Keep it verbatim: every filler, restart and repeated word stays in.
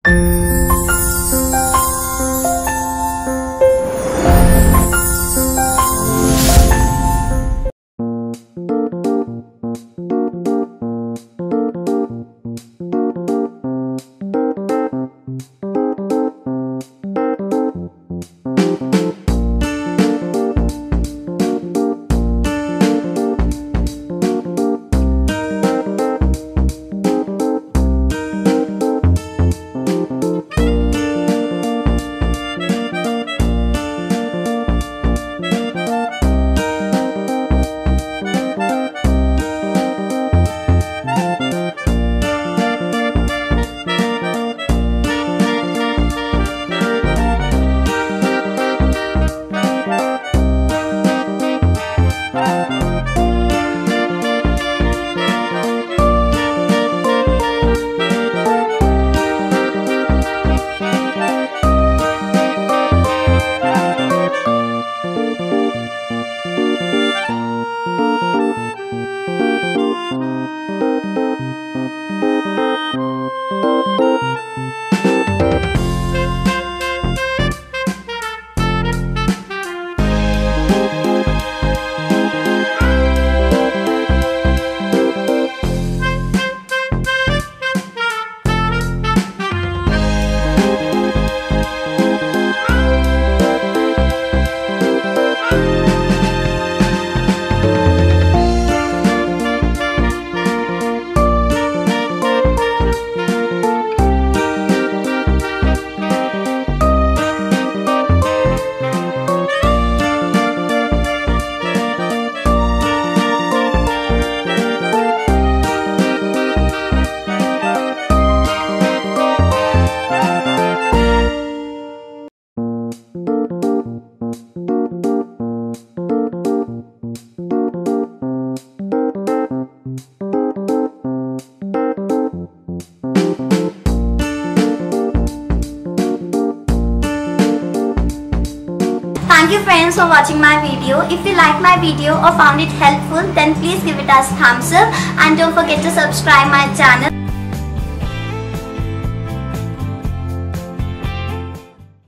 Thank you friends for watching my video. If you like my video or found it helpful, then please give it a thumbs up and don't forget to subscribe my channel